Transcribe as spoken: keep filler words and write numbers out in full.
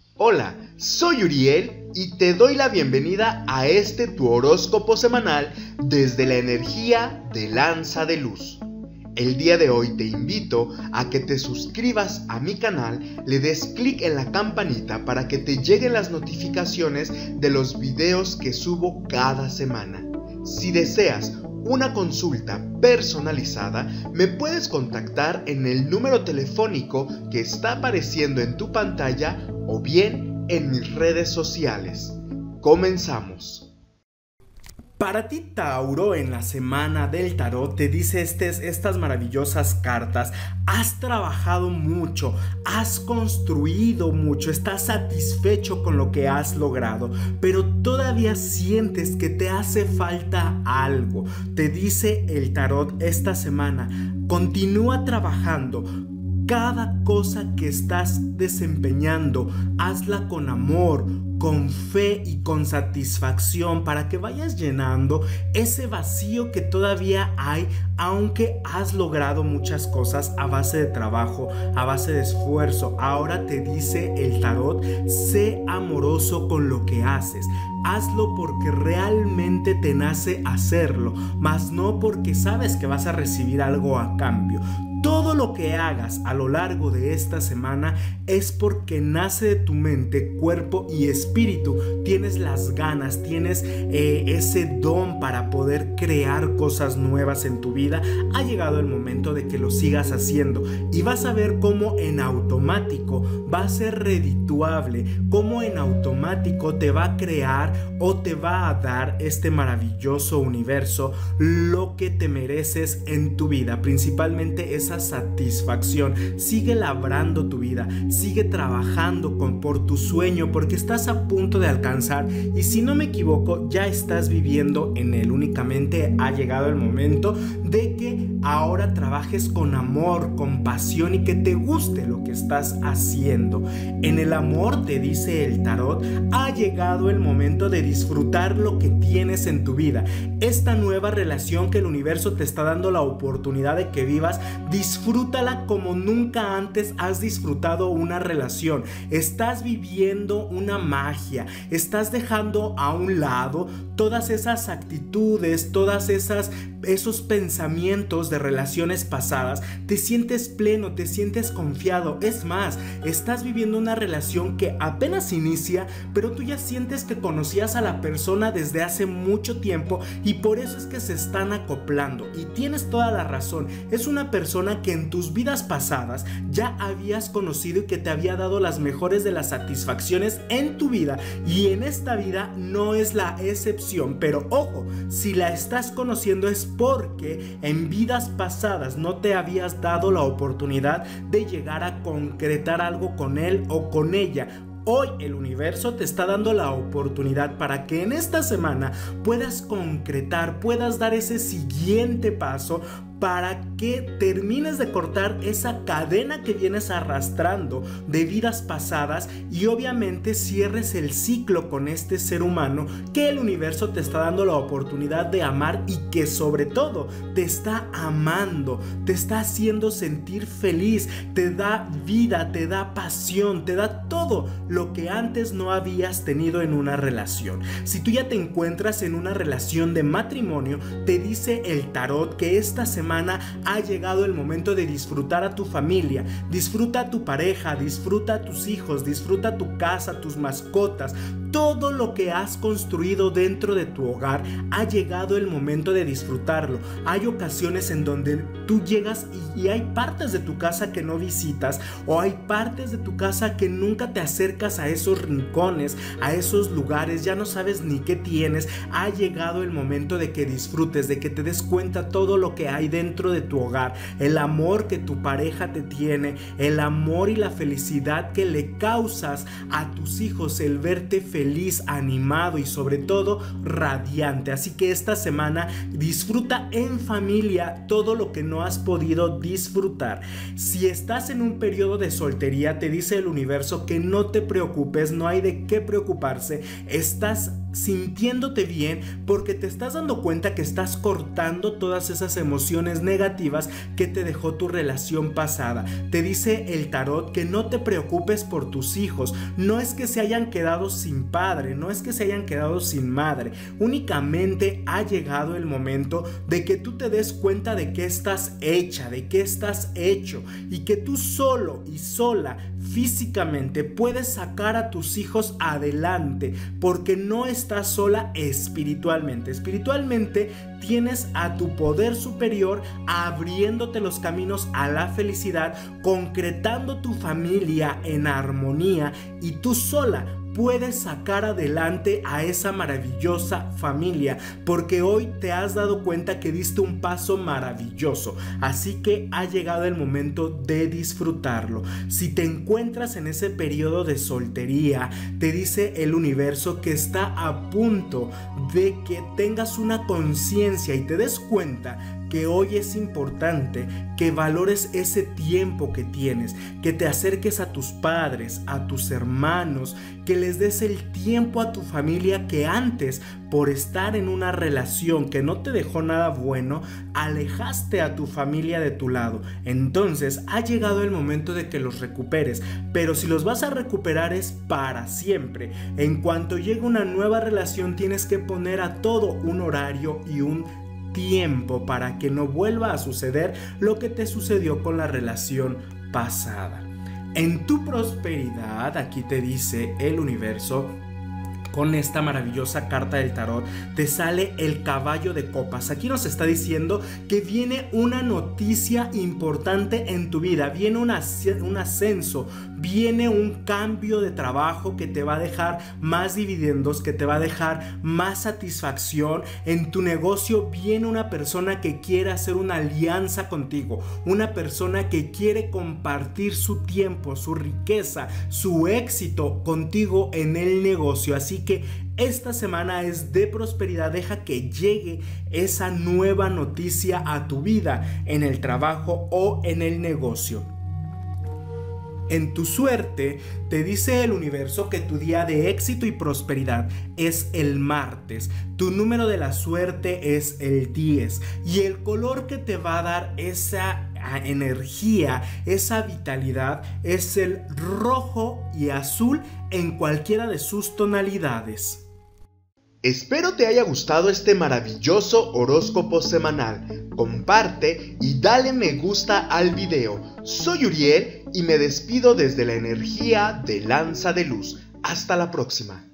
Hola, soy Uriel y te doy la bienvenida a este tu horóscopo semanal desde la energía de Lanza de Luz. El día de hoy te invito a que te suscribas a mi canal, le des clic en la campanita para que te lleguen las notificaciones de los videos que subo cada semana. Si deseas una consulta personalizada, me puedes contactar en el número telefónico que está apareciendo en tu pantalla o bien en mis redes sociales. Comenzamos. Para ti, Tauro, en la semana del tarot te dice estes, estas maravillosas cartas. Has trabajado mucho, has construido mucho, estás satisfecho con lo que has logrado, pero todavía sientes que te hace falta algo. Te dice el tarot esta semana, continúa trabajando. Cada cosa que estás desempeñando, hazla con amor, con fe y con satisfacción para que vayas llenando ese vacío que todavía hay, aunque has logrado muchas cosas a base de trabajo, a base de esfuerzo. Ahora te dice el tarot, sé amoroso con lo que haces. Hazlo porque realmente te nace hacerlo, mas no porque sabes que vas a recibir algo a cambio. Todo lo que hagas a lo largo de esta semana es porque nace de tu mente, cuerpo y espíritu. Tienes las ganas, tienes eh, ese don para poder crear cosas nuevas en tu vida. Ha llegado el momento de que lo sigas haciendo y vas a ver cómo en automático va a ser redituable, cómo en automático te va a crear o te va a dar este maravilloso universo lo que te mereces en tu vida, principalmente esa satisfacción. Sigue labrando tu vida, sigue trabajando con, por tu sueño, porque estás a punto de alcanzar y si no me equivoco ya estás viviendo en él. Únicamente ha llegado el momento de que ahora trabajes con amor, con pasión y que te guste lo que estás haciendo. En el amor, te dice el tarot, ha llegado el momento de disfrutar lo que tienes en tu vida. Esta nueva relación que el universo te está dando la oportunidad de que vivas, disfrútala como nunca antes has disfrutado una relación. Estás viviendo una magia, estás dejando a un lado todas esas actitudes, todas esas esos pensamientos de relaciones pasadas. Te sientes pleno, te sientes confiado. Es más, estás viviendo una relación que apenas inicia, pero tú ya sientes que conocías a la persona desde hace mucho tiempo y por eso es que se están acoplando. Y tienes toda la razón, es una persona que en tus vidas pasadas ya habías conocido y que te había dado las mejores de las satisfacciones en tu vida, y en esta vida no es la excepción. Pero ojo, si la estás conociendo es porque en vidas pasadas no te habías dado la oportunidad de llegar a concretar algo con él o con ella. Hoy el universo te está dando la oportunidad para que en esta semana puedas concretar, puedas dar ese siguiente paso para que termines de cortar esa cadena que vienes arrastrando de vidas pasadas y obviamente cierres el ciclo con este ser humano que el universo te está dando la oportunidad de amar y que sobre todo te está amando, te está haciendo sentir feliz, te da vida, te da pasión, te da todo lo que antes no habías tenido en una relación. Si tú ya te encuentras en una relación de matrimonio, te dice el tarot que esta semana ha llegado el momento de disfrutar a tu familia, disfruta a tu pareja, disfruta a tus hijos, disfruta tu casa, tus mascotas. Todo lo que has construido dentro de tu hogar, ha llegado el momento de disfrutarlo. Hay ocasiones en donde tú llegas y, y hay partes de tu casa que no visitas, o hay partes de tu casa que nunca te acercas a esos rincones, a esos lugares, ya no sabes ni qué tienes. Ha llegado el momento de que disfrutes, de que te des cuenta todo lo que hay dentro de tu hogar, el amor que tu pareja te tiene, el amor y la felicidad que le causas a tus hijos, el verte feliz, feliz, animado y sobre todo radiante. Así que esta semana disfruta en familia todo lo que no has podido disfrutar. Si estás en un periodo de soltería, te dice el universo que no te preocupes, no hay de qué preocuparse. Estás sintiéndote bien porque te estás dando cuenta que estás cortando todas esas emociones negativas que te dejó tu relación pasada. Te dice el tarot que no te preocupes por tus hijos. No es que se hayan quedado sin padre, no es que se hayan quedado sin madre. Únicamente ha llegado el momento de que tú te des cuenta de qué estás hecha, de qué estás hecho, y que tú solo y sola físicamente puedes sacar a tus hijos adelante, porque no estás sola espiritualmente. Espiritualmente tienes a tu poder superior abriéndote los caminos a la felicidad, concretando tu familia en armonía, y tú sola puedes sacar adelante a esa maravillosa familia, porque hoy te has dado cuenta que diste un paso maravilloso. Así que ha llegado el momento de disfrutarlo. Si te encuentras en ese periodo de soltería, te dice el universo que está a punto de que tengas una conciencia y te des cuenta que hoy es importante que valores ese tiempo que tienes, que te acerques a tus padres, a tus hermanos, que les des el tiempo a tu familia que antes, por estar en una relación que no te dejó nada bueno, alejaste a tu familia de tu lado. Entonces ha llegado el momento de que los recuperes, pero si los vas a recuperar es para siempre. En cuanto llegue una nueva relación, tienes que poner a todo un horario y un tiempo para que no vuelva a suceder lo que te sucedió con la relación pasada. En tu prosperidad, aquí te dice el universo, con esta maravillosa carta del tarot, te sale el caballo de copas. Aquí nos está diciendo que viene una noticia importante en tu vida, viene un, as- un ascenso, viene un cambio de trabajo que te va a dejar más dividendos, que te va a dejar más satisfacción. En tu negocio viene una persona que quiere hacer una alianza contigo, una persona que quiere compartir su tiempo, su riqueza, su éxito contigo en el negocio. Así que esta semana es de prosperidad. Deja que llegue esa nueva noticia a tu vida, en el trabajo o en el negocio. En tu suerte, te dice el universo que tu día de éxito y prosperidad es el martes. Tu número de la suerte es el diez. Y el color que te va a dar esa energía, esa vitalidad, es el rojo y azul en cualquiera de sus tonalidades. Espero te haya gustado este maravilloso horóscopo semanal. Comparte y dale me gusta al video. Soy Uriel y me despido desde la energía de Lanza de Luz. Hasta la próxima.